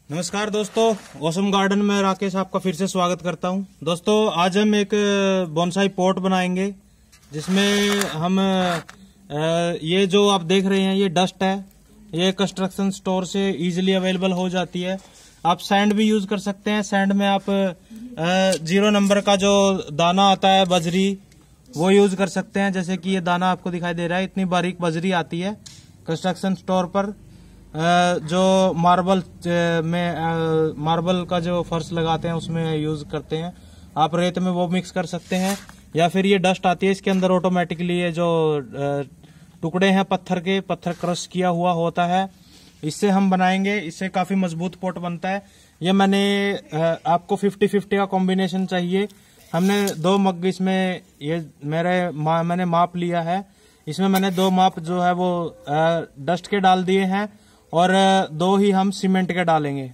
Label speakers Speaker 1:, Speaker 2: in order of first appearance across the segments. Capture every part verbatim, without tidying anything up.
Speaker 1: नमस्कार दोस्तों, awesome garden में राकेश आपका फिर से स्वागत करता हूं। दोस्तों आज हम एक बोनसाई पॉट बनाएंगे जिसमें हम ये जो आप देख रहे हैं ये डस्ट है। ये कंस्ट्रक्शन स्टोर से इजीली अवेलेबल हो जाती है। आप सैंड भी यूज कर सकते हैं। सैंड में आप जीरो नंबर का जो दाना आता है बजरी वो यूज कर सकते हैं। जैसे कि ये दाना आपको दिखाई दे रहा है, इतनी बारीक बजरी आती है कंस्ट्रक्शन स्टोर पर। जो मार्बल में मार्बल का जो फर्श लगाते हैं उसमें यूज करते हैं। आप रेत में वो मिक्स कर सकते हैं, या फिर ये डस्ट आती है इसके अंदर ऑटोमेटिकली ये जो टुकड़े हैं पत्थर के, पत्थर क्रश किया हुआ होता है, इससे हम बनाएंगे। इससे काफी मजबूत पॉट बनता है। ये मैंने आपको फिफ्टी फिफ्टी का कॉम्बिनेशन चाहिए। हमने दो मग इसमें ये मेरे मा, मैंने माप लिया है। इसमें मैंने दो माप जो है वो डस्ट के डाल दिए हैं और दो ही हम सीमेंट के डालेंगे।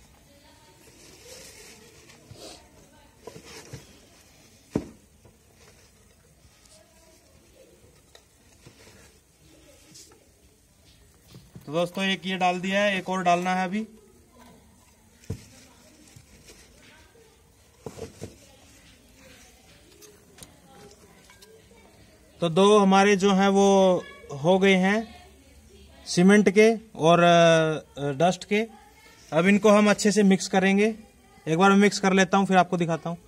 Speaker 1: तो दोस्तों एक ये डाल दिया है, एक और डालना है अभी। तो दो हमारे जो हैं वो हो गए हैं सीमेंट के और डस्ट के। अब इनको हम अच्छे से मिक्स करेंगे। एक बार मैं मिक्स कर लेता हूं फिर आपको दिखाता हूं।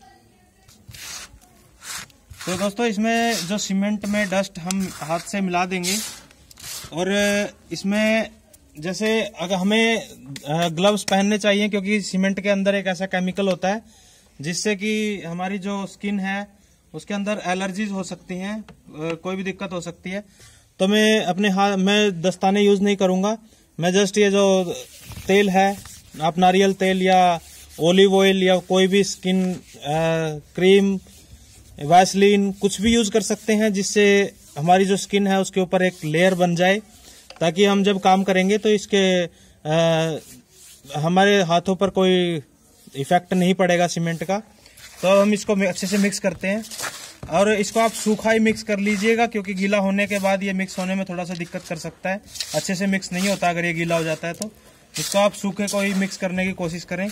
Speaker 1: तो दोस्तों इसमें जो सीमेंट में डस्ट हम हाथ से मिला देंगे, और इसमें जैसे अगर हमें ग्लव्स पहनने चाहिए क्योंकि सीमेंट के अंदर एक ऐसा केमिकल होता है जिससे कि हमारी जो स्किन है उसके अंदर एलर्जीज हो सकती हैं, कोई भी दिक्कत हो सकती है। तो मैं अपने हाथ में दस्ताने यूज नहीं करूंगा। मैं जस्ट ये जो तेल है, आप नारियल तेल या ओलिव ऑयल या कोई भी स्किन आ, क्रीम, वैसलीन कुछ भी यूज कर सकते हैं जिससे हमारी जो स्किन है उसके ऊपर एक लेयर बन जाए, ताकि हम जब काम करेंगे तो इसके आ, हमारे हाथों पर कोई इफेक्ट नहीं पड़ेगा सीमेंट का। तो हम इसको अच्छे से मिक्स करते हैं, और इसको आप सूखा ही मिक्स कर लीजिएगा क्योंकि गीला होने के बाद ये मिक्स होने में थोड़ा सा दिक्कत कर सकता है। अच्छे से मिक्स नहीं होता अगर ये गीला हो जाता है। तो इसको आप सूखे को ही मिक्स करने की कोशिश करें।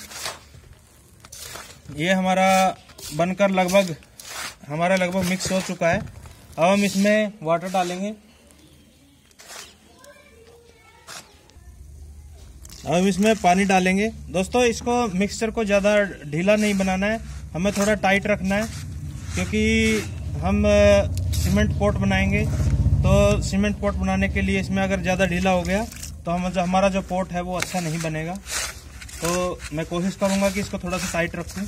Speaker 1: ये हमारा बनकर लगभग हमारा लगभग मिक्स हो चुका है। अब हम इसमें वाटर डालेंगे। अब हम इसमें पानी डालेंगे। दोस्तों इसको मिक्सचर को ज़्यादा ढीला नहीं बनाना है, हमें थोड़ा टाइट रखना है क्योंकि हम सीमेंट पॉट बनाएंगे। तो सीमेंट पॉट बनाने के लिए इसमें अगर ज़्यादा ढीला हो गया तो हम जो हमारा जो पॉट है वो अच्छा नहीं बनेगा। तो मैं कोशिश करूंगा कि इसको थोड़ा सा टाइट रखूं।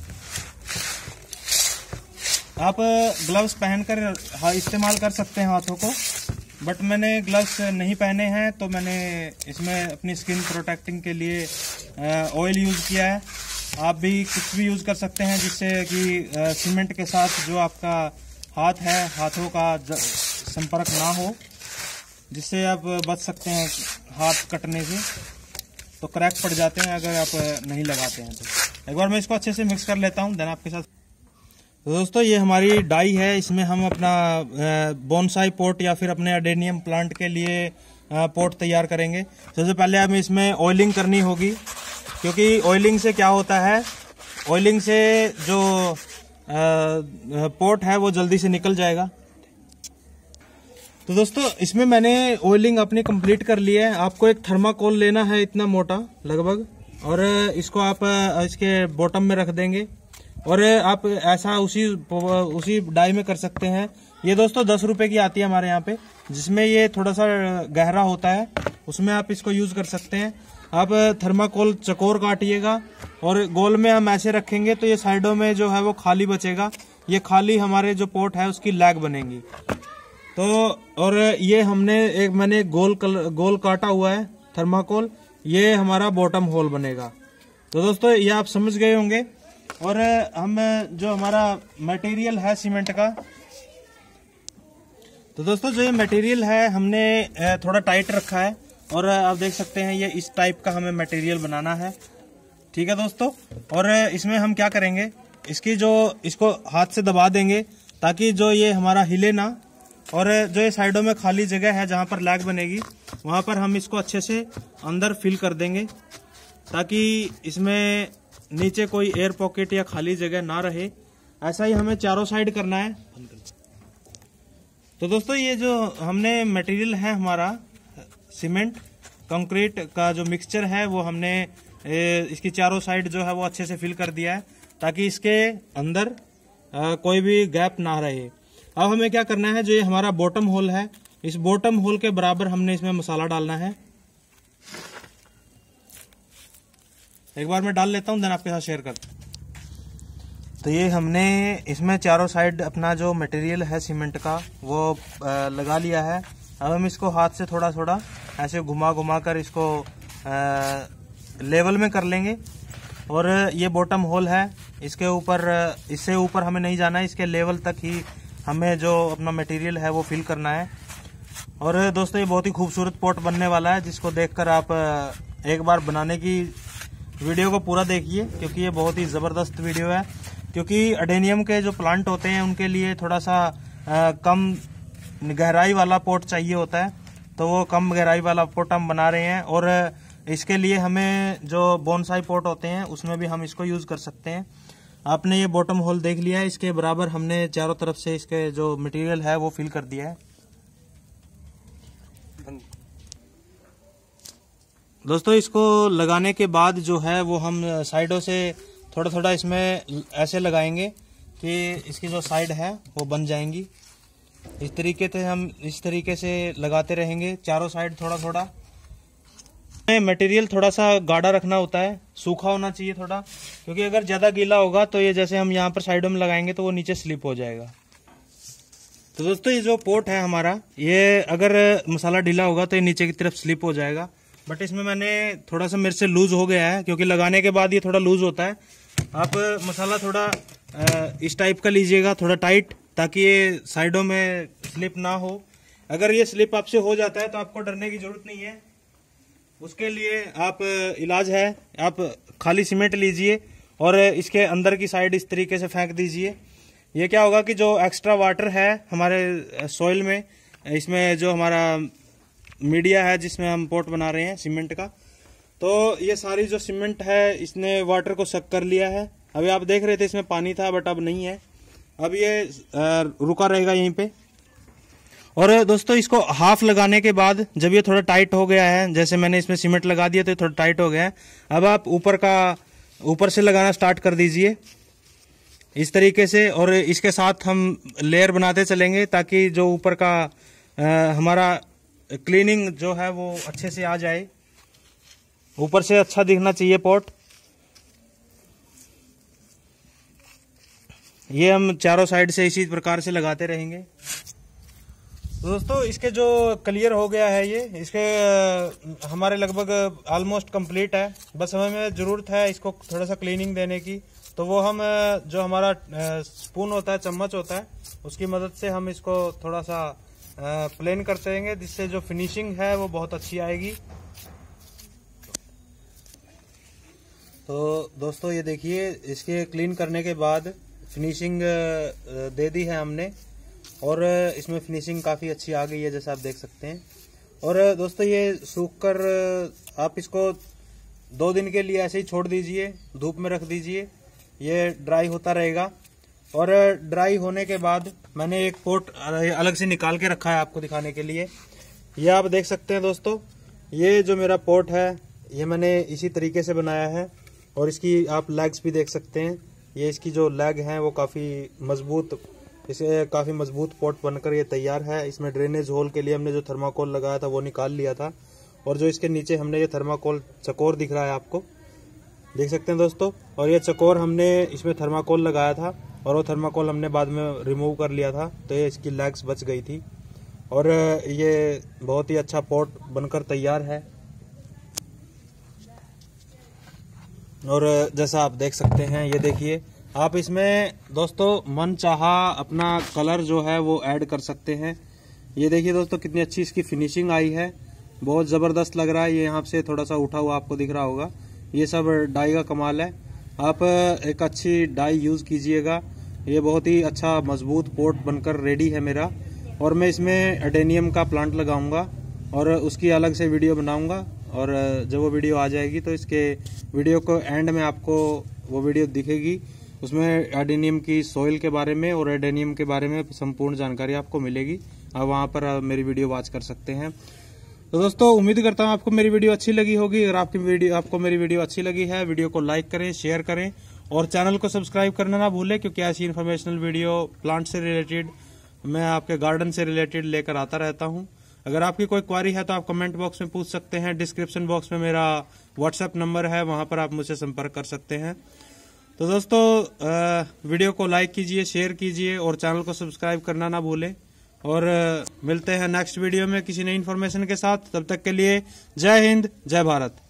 Speaker 1: आप ग्लव्स पहनकर हाँ इस्तेमाल कर सकते हैं हाथों को, बट मैंने ग्लव्स नहीं पहने हैं तो मैंने इसमें अपनी स्किन प्रोटेक्टिंग के लिए ऑयल यूज़ किया है। आप भी कुछ भी यूज कर सकते हैं जिससे कि सीमेंट के साथ जो आपका हाथ है हाथों का संपर्क ना हो, जिससे आप बच सकते हैं हाथ कटने से। तो क्रैक पड़ जाते हैं अगर आप नहीं लगाते हैं। तो एक बार मैं इसको अच्छे से मिक्स कर लेता हूं, देन आपके साथ। तो दोस्तों ये हमारी डाई है, इसमें हम अपना बोनसाई पॉट या फिर अपने अडेनियम प्लांट के लिए पॉट तैयार करेंगे। सबसे पहले हमें इसमें ऑयलिंग करनी होगी, क्योंकि ऑयलिंग से क्या होता है, ऑयलिंग से जो पॉट है वो जल्दी से निकल जाएगा। तो दोस्तों इसमें मैंने ऑयलिंग अपनी कंप्लीट कर ली है। आपको एक थर्माकोल लेना है इतना मोटा लगभग, और इसको आप इसके बॉटम में रख देंगे, और आप ऐसा उसी उसी डाई में कर सकते हैं। ये दोस्तों दस रुपए की आती है हमारे यहाँ पे, जिसमें ये थोड़ा सा गहरा होता है, उसमें आप इसको यूज कर सकते हैं। आप थर्माकोल चकोर काटिएगा और गोल में हम ऐसे रखेंगे तो ये साइडों में जो है वो खाली बचेगा। ये खाली हमारे जो पोट है उसकी लैग बनेगी। तो और ये हमने एक मैंने गोल कलर गोल काटा हुआ है थर्माकोल, ये हमारा बॉटम होल बनेगा। तो दोस्तों ये आप समझ गए होंगे। और हम जो हमारा मटेरियल है सीमेंट का, तो दोस्तों जो ये मटेरियल है हमने थोड़ा टाइट रखा है, और आप देख सकते हैं ये इस टाइप का हमें मटेरियल बनाना है। ठीक है दोस्तों, और इसमें हम क्या करेंगे, इसकी जो इसको हाथ से दबा देंगे ताकि जो ये हमारा हिले ना, और जो ये साइडों में खाली जगह है जहां पर लैग बनेगी वहां पर हम इसको अच्छे से अंदर फिल कर देंगे। ताकि इसमें नीचे कोई एयर पॉकेट या खाली जगह ना रहे। ऐसा ही हमें चारों साइड करना है। तो दोस्तों ये जो हमने मटेरियल है हमारा सीमेंट कंक्रीट का जो मिक्सचर है वो हमने इसकी चारों साइड जो है वो अच्छे से फिल कर दिया है ताकि इसके अंदर कोई भी गैप ना रहे। अब हमें क्या करना है, जो ये हमारा बॉटम होल है, इस बॉटम होल के बराबर हमने इसमें मसाला डालना है। एक बार मैं डाल लेता हूं, देन आपके साथ शेयर करता हूं। तो ये हमने इसमें चारों साइड अपना जो मटेरियल है सीमेंट का वो लगा लिया है। अब हम इसको हाथ से थोड़ा थोड़ा ऐसे घुमा घुमा कर इसको लेवल में कर लेंगे। और ये बॉटम होल है, इसके ऊपर इससे ऊपर हमें नहीं जाना है, इसके लेवल तक ही हमें जो अपना मटेरियल है वो फिल करना है। और दोस्तों ये बहुत ही खूबसूरत पॉट बनने वाला है, जिसको देखकर आप एक बार बनाने की वीडियो को पूरा देखिए, क्योंकि ये बहुत ही ज़बरदस्त वीडियो है। क्योंकि अडेनियम के जो प्लांट होते हैं उनके लिए थोड़ा सा आ, कम गहराई वाला पॉट चाहिए होता है, तो वो कम गहराई वाला पॉट हम बना रहे हैं। और इसके लिए हमें जो बोनसाई पॉट होते हैं उसमें भी हम इसको यूज कर सकते हैं। आपने ये बॉटम होल देख लिया है, इसके बराबर हमने चारों तरफ से इसके जो मटेरियल है वो फिल कर दिया है। दोस्तों इसको लगाने के बाद जो है वो हम साइडों से थोड़ा थोड़ा इसमें ऐसे लगाएंगे कि इसकी जो साइड है वो बन जाएंगी। इस तरीके से हम इस तरीके से लगाते रहेंगे चारों साइड थोड़ा थोड़ा। मटेरियल थोड़ा सा गाढ़ा रखना होता है, सूखा होना चाहिए थोड़ा, क्योंकि अगर ज्यादा गीला होगा तो ये जैसे हम यहाँ पर साइडों में लगाएंगे तो वो नीचे स्लिप हो जाएगा। तो दोस्तों ये जो पोट है हमारा, ये अगर मसाला ढीला होगा तो ये नीचे की तरफ स्लिप हो जाएगा। बट इसमें मैंने थोड़ा सा मेरे से लूज हो गया है, क्योंकि लगाने के बाद ये थोड़ा लूज होता है। आप मसाला थोड़ा इस टाइप का लीजिएगा, थोड़ा टाइट, ताकि ये साइडों में स्लिप ना हो। अगर ये स्लिप आपसे हो जाता है तो आपको डरने की जरूरत नहीं है। उसके लिए आप इलाज है, आप खाली सीमेंट लीजिए और इसके अंदर की साइड इस तरीके से फेंक दीजिए। ये क्या होगा कि जो एक्स्ट्रा वाटर है हमारे सॉइल में, इसमें जो हमारा मीडिया है जिसमें हम पोट बना रहे हैं सीमेंट का, तो ये सारी जो सीमेंट है इसने वाटर को सक कर लिया है। अभी आप देख रहे थे इसमें पानी था, बट अब नहीं है, अब ये रुका रहेगा यहीं पे। और दोस्तों इसको हाफ लगाने के बाद जब ये थोड़ा टाइट हो गया है, जैसे मैंने इसमें सीमेंट लगा दिया तो ये थोड़ा टाइट हो गया है, अब आप ऊपर का ऊपर से लगाना स्टार्ट कर दीजिए इस तरीके से। और इसके साथ हम लेयर बनाते चलेंगे ताकि जो ऊपर का आ, हमारा क्लीनिंग जो है वो अच्छे से आ जाए, ऊपर से अच्छा दिखना चाहिए पॉट। ये हम चारों साइड से इसी प्रकार से लगाते रहेंगे। दोस्तों इसके जो क्लियर हो गया है, ये इसके हमारे लगभग ऑलमोस्ट कंप्लीट है। बस हमें जरूरत है इसको थोड़ा सा क्लीनिंग देने की, तो वो हम जो हमारा स्पून होता है, चम्मच होता है, उसकी मदद से हम इसको थोड़ा सा प्लेन करते रहेंगे, जिससे जो फिनिशिंग है वो बहुत अच्छी आएगी। तो दोस्तों ये देखिए, इसके क्लीन करने के बाद फिनिशिंग दे दी है हमने, और इसमें फिनिशिंग काफ़ी अच्छी आ गई है जैसा आप देख सकते हैं। और दोस्तों ये सूख कर आप इसको दो दिन के लिए ऐसे ही छोड़ दीजिए, धूप में रख दीजिए, ये ड्राई होता रहेगा। और ड्राई होने के बाद मैंने एक पोट अलग से निकाल के रखा है आपको दिखाने के लिए। ये आप देख सकते हैं दोस्तों, ये जो मेरा पोट है ये मैंने इसी तरीके से बनाया है, और इसकी आप लेग्स भी देख सकते हैं। ये इसकी जो लेग हैं वो काफ़ी मजबूत, इसे काफ़ी मजबूत पोट बनकर ये तैयार है। इसमें ड्रेनेज होल के लिए हमने जो थर्माकोल लगाया था वो निकाल लिया था, और जो इसके नीचे हमने ये थर्माकोल चकोर दिख रहा है आपको, देख सकते हैं दोस्तों। और ये चकोर हमने इसमें थर्माकोल लगाया था, और वो थर्माकोल हमने बाद में रिमूव कर लिया था, तो ये इसकी लेग्स बच गई थी। और ये बहुत ही अच्छा पोट बनकर तैयार है। और जैसा आप देख सकते हैं, ये देखिए, आप इसमें दोस्तों मन चाहा अपना कलर जो है वो ऐड कर सकते हैं। ये देखिए दोस्तों कितनी अच्छी इसकी फिनिशिंग आई है, बहुत ज़बरदस्त लग रहा है। ये यहाँ से थोड़ा सा उठा हुआ आपको दिख रहा होगा, ये सब डाई का कमाल है। आप एक अच्छी डाई यूज़ कीजिएगा। ये बहुत ही अच्छा मजबूत पोट बनकर रेडी है मेरा, और मैं इसमें एडेनियम का प्लांट लगाऊंगा और उसकी अलग से वीडियो बनाऊंगा। और जब वो वीडियो आ जाएगी तो इसके वीडियो को एंड में आपको वो वीडियो दिखेगी। उसमें एडेनियम की सॉइल के बारे में और एडेनियम के बारे में संपूर्ण जानकारी आपको मिलेगी। आप वहां पर मेरी वीडियो वॉच कर सकते हैं। तो दोस्तों उम्मीद करता हूं आपको मेरी वीडियो अच्छी लगी होगी। अगर आपकी वीडियो आपको मेरी वीडियो अच्छी लगी है, वीडियो को लाइक करें, शेयर करें और चैनल को सब्सक्राइब करना ना भूलें, क्योंकि ऐसी इन्फॉर्मेशनल वीडियो प्लांट से रिलेटेड, मैं आपके गार्डन से रिलेटेड लेकर आता रहता हूं। अगर आपकी कोई क्वारी है तो आप कमेंट बॉक्स में पूछ सकते हैं। डिस्क्रिप्शन बॉक्स में मेरा व्हाट्सएप नंबर है, वहां पर आप मुझसे संपर्क कर सकते हैं। तो दोस्तों वीडियो को लाइक कीजिए, शेयर कीजिए और चैनल को सब्सक्राइब करना ना भूलें। और मिलते हैं नेक्स्ट वीडियो में किसी नई इन्फॉर्मेशन के साथ। तब तक के लिए जय हिंद, जय भारत।